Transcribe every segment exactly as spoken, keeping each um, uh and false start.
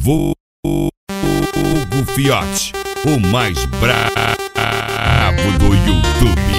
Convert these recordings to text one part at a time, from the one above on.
Vulgo Fiote, o mais brabo do YouTube.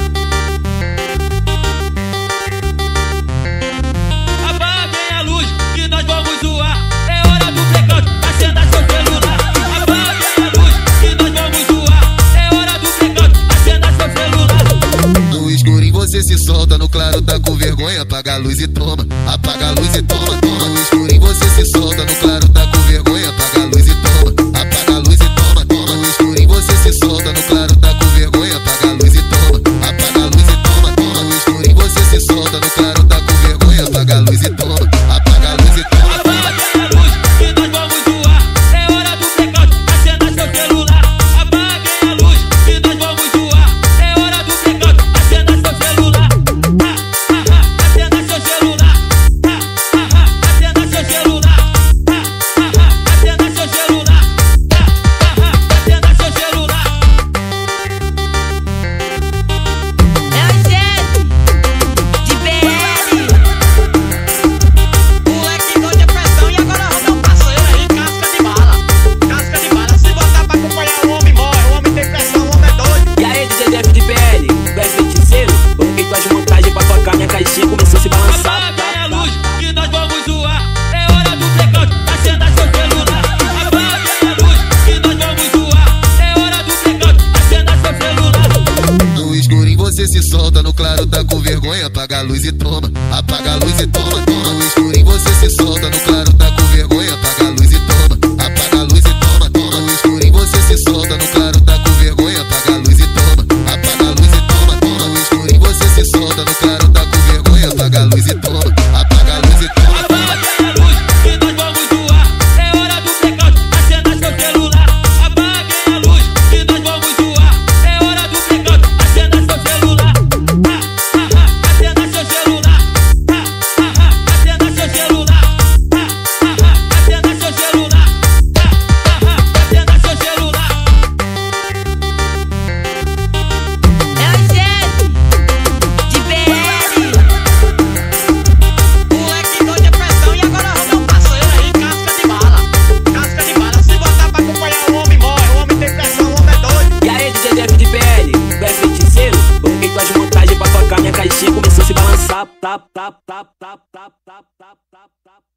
Apaguem a luz que nós vamos zoar. É hora do blackout, acenda seu celular. Apaguem a luz que nós vamos zoar. É hora do blackout, acenda seu celular. No escurinho você se solta, no claro tá com vergonha. Apaga a luz e toma, apaga a luz e toma, toma. No escurinho você se solta, no claro tá com vergonha. Apaga a luz e toma, apaga a luz e toma, toma. No escurinho você se solta, no claro tá com vergonha. Apaga a luz e toma, apaga a luz e toma, toma. No escurinho você se solta, no claro tá com vergonha. Apaga a luz e toma, apaga a luz e toma, toma. Apaguem a luz que nós vamos zoar. É hora do blackout, acenda seu celular. Apaguem a luz que nós vamos zoar. É hora do blackout, acenda seu celular. Ha, ha, ha, acenda seu celular. Ha, ha, ha, acenda seu celular. Ha, ha, ha, acenda seu celular. Ha, ha, ha, acenda seu celular. É o chefe de B L. Moleque com depressão e agora arruma um parceiro aí, casca de bala. Casca de bala, se botar pra acompanhar o homem morre. O homem tem pressão, o homem é doido. E aí, D J Def de B L, tu é feiticeiro? Coloquei tuas montagens pra tocar, minha caixinha começou a se balançar. Apaguem a luz que nós vamos zoar. É hora do blackout, acenda seu celular. Apaguem a luz que nós vamos zoar. É hora do blackout, acenda seu celular. No escurinho você se solta, no claro tá com vergonha. Apaga a luz e toma, apaga a luz e toma, toma. No escurinho você se solta, no claro tá com vergonha. Apaga a luz e toma, apaga a luz e toma, toma. No escurinho você se solta, no claro tá com vergonha. Apaga a luz e toma, apaga a luz e toma, toma. No escurinho você se solta, no claro tá com vergonha. Apaga a luz e toma, apaga a luz e toma, toma. Apaguem a luz que nós vamos zoar. É hora do blackout, acenda seu celular. Apaguem a luz que nós vamos zoar. É hora do blackout, acenda seu celular. Ha, ha, ha, acenda seu celular. Ha, ha, ha, acenda seu celular. Ha, ha, ha, acenda seu celular. Ha, ha, ha, acenda seu celular. É o chefe de B L. Moleque com depressão e agora arruma um parceiro aí, casca de bala. Casca de bala, se botar pra acompanhar o homem morre. O homem tem pressão, o homem é doido. E aí, D J Def de B L, tu é feiticeiro? Coloquei tuas montagens pra tocar, minha caixinha começou a se balançar. Tap, tap, tap, tap, tap, tap, tap, tap.